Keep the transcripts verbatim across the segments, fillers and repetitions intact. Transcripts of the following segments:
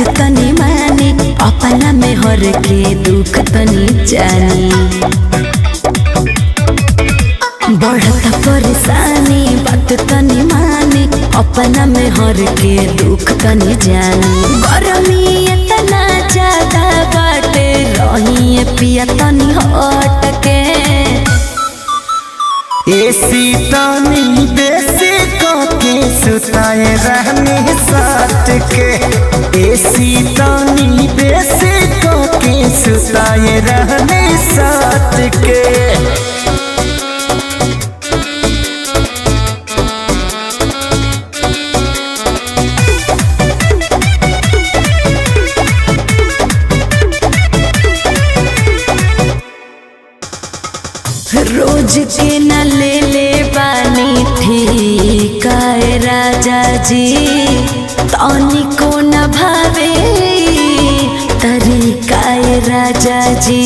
बात तनी मानी, अपना में हर के दुख तनी जानी। बढ़ता परेशानी बात तनी मानी, अपना में हर के दुख तनी जानी। गरमी इतना ज्यादा बाटे, रही पिया तनी हट के। एसी तनी बेसी के सुताए रहनी साथ के। एसी तनी बेसी के सुताए रहनी साथ के। रोज के न ले ले बानी ठीका राजा जी, तनी को न भावे तरीका राजा जी।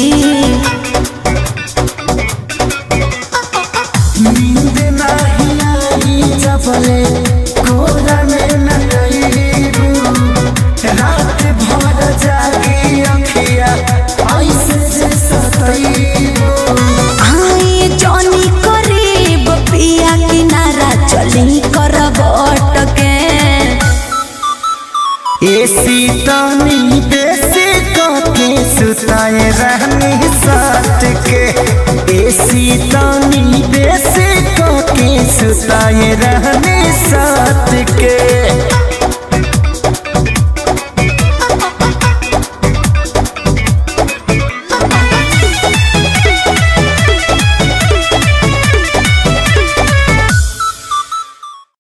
नींद नहीं आई जबले कोरा में न गईबू, रात भर जागी अखिया ऐसे से सतईबू। जॉनी करीब पिया किनारा चली करब अटके। एसी तनी बेसी के सुताए रहनी साथ के। एसी तनी बेसी के सुताए रहनी साथ